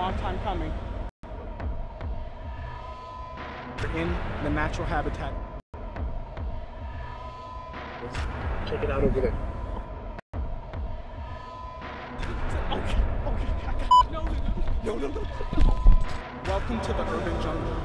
long time coming. We're in the natural habitat. Let's check it out over there. Okay. No. Welcome to the urban jungle.